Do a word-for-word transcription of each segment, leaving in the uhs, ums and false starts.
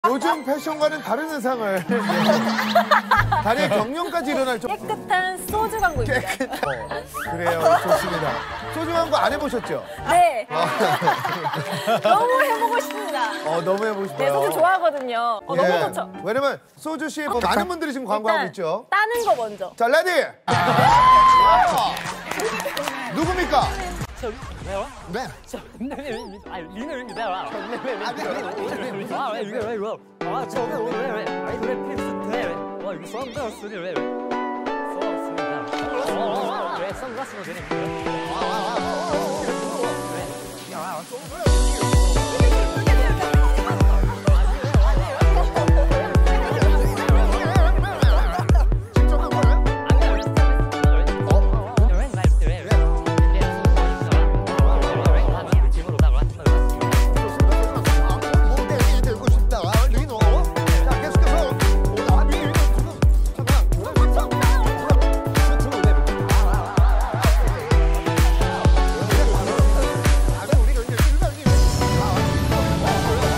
요즘 패션과는 다른 의상을 다리에 경련까지 일어날 정 깨끗한 소주 광고입니다. 깨끗... 어, 그래요. 좋습니다. 소주 광고 안 해보셨죠? 네. 너무 해보고 싶습니다. 어, 너무 해보고 싶어요. 네, 소주 좋아하거든요. 어, 예. 너무 좋죠. 왜냐면 소주 씨 뭐 많은 분들이 지금 광고하고 있죠. 따는 거 먼저. 자, 레디! 누굽니까? 네. 아, 리노입니다. 아, 이게 왜 이거? 아, 저는 왜 왜? 아, 이거 왜 필수인데? 와, 이거 선글라스니 왜? 선글라스. 왜 선글라스가 되는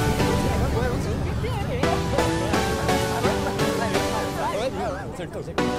거야?